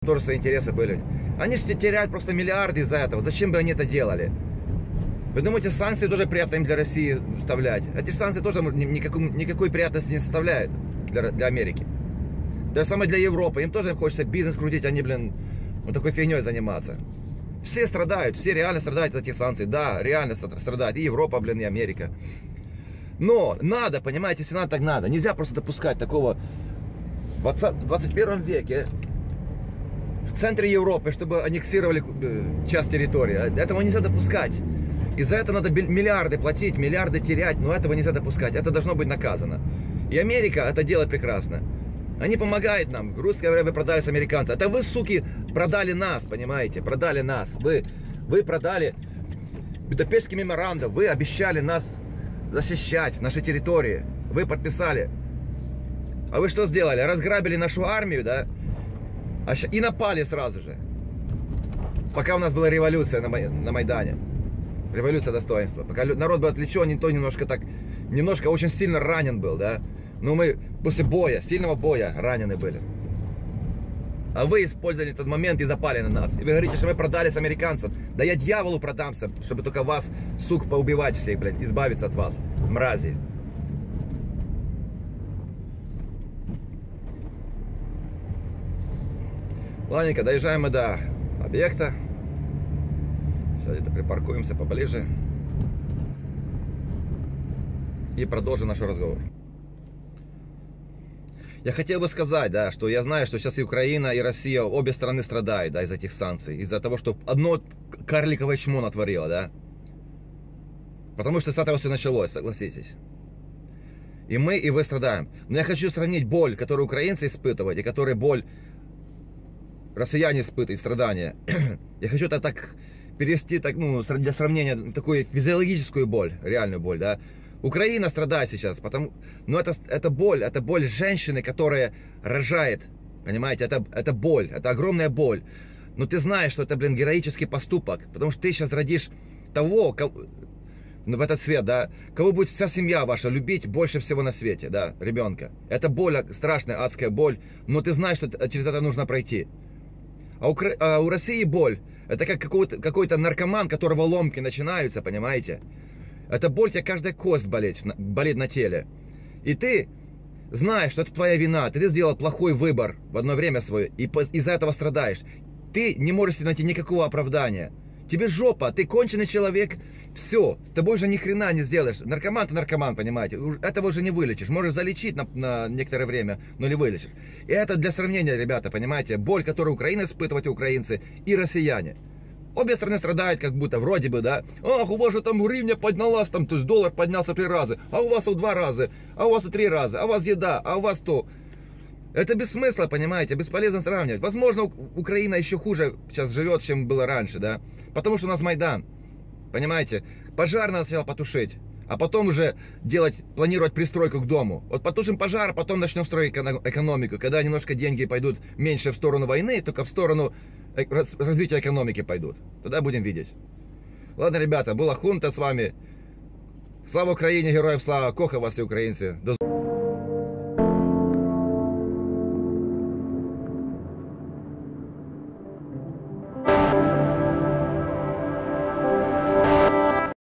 тоже свои интересы были. Они же теряют просто миллиарды из-за этого. Зачем бы они это делали? Вы думаете, санкции тоже приятно им для России вставлять? Эти санкции тоже никакой приятности не составляют для Америки. Даже самое для Европы. Им тоже хочется бизнес крутить, а не, блин, вот такой фигней заниматься. Все страдают, все реально страдают от этих санкций. Да, реально страдают. И Европа, блин, и Америка. Но надо, понимаете, если надо, так надо. Нельзя просто допускать такого в 21 веке в центре Европы, чтобы аннексировали часть территории. Этого нельзя допускать. И за это надо миллиарды платить, миллиарды терять, но этого нельзя допускать. Это должно быть наказано. И Америка это делает прекрасно. Они помогают нам. Русское время вы продались американцам. Это вы, суки, продали нас, понимаете? Продали нас. Вы продали Будапештский меморандум. Вы обещали нас защищать, наши территории. Вы подписали. А вы что сделали? Разграбили нашу армию, да? И напали сразу же. Пока у нас была революция на Майдане. Революция достоинства. Пока народ был отвлечен, не то немножко очень сильно ранен был, да? Но мы после боя, сильного боя ранены были. А вы использовали тот момент и запали на нас. И вы говорите, что мы продались американцам. Да я дьяволу продамся, чтобы только вас, сук, поубивать всех, блядь, избавиться от вас, мрази. Ладненько, доезжаем мы до объекта. Сейчас где-то припаркуемся поближе. И продолжим наш разговор. Я хотел бы сказать, да, что я знаю, что сейчас и Украина, и Россия, обе стороны страдают, да, из этих санкций. Из-за того, что одно карликовое чмо натворило, да. Потому что с этого все началось, согласитесь. И мы, и вы страдаем. Но я хочу сравнить боль, которую украинцы испытывают, и которую боль россияне испытывают, страдания. Я хочу это так перевести, так, ну, для сравнения, в такую физиологическую боль, реальную боль, да. Украина страдает сейчас, но это боль женщины, которая рожает, понимаете, это боль, это огромная боль. Но ты знаешь, что это, блин, героический поступок, потому что ты сейчас родишь того, в этот свет, да, кого будет вся семья ваша любить больше всего на свете, да, ребенка. Это боль, страшная адская боль, но ты знаешь, что через это нужно пройти. А у России боль, это как какой-то наркоман, которого ломки начинаются, понимаете. Это боль, тебе каждая кость болит на теле. И ты знаешь, что это твоя вина. Ты сделал плохой выбор в одно время свое. И из-за этого страдаешь. Ты не можешь найти никакого оправдания. Тебе жопа, ты конченый человек. Все, с тобой же ни хрена не сделаешь. Наркоман ты наркоман, понимаете. Этого уже не вылечишь. Можешь залечить на некоторое время, но не вылечишь. И это для сравнения, ребята, понимаете. Боль, которую Украина испытывают, и украинцы, и россияне. Обе страны страдают, как будто, вроде бы, да. Ах, у вас же там гривня поднялась, там, то есть доллар поднялся 3 раза, а у вас в 2 раза, а у вас в 3 раза, а у вас еда, а у вас то. Это без смысла, понимаете, бесполезно сравнивать. Возможно, Украина еще хуже сейчас живет, чем было раньше, да. Потому что у нас Майдан, понимаете. Пожар надо сначала потушить, а потом уже планировать пристройку к дому. Вот потушим пожар, а потом начнем строить экономику. Когда немножко деньги пойдут меньше в сторону войны, только в сторону развития экономики пойдут. Тогда будем видеть. Ладно, ребята, была Хунта с вами. Слава Украине, героям слава, коха вас и украинцы.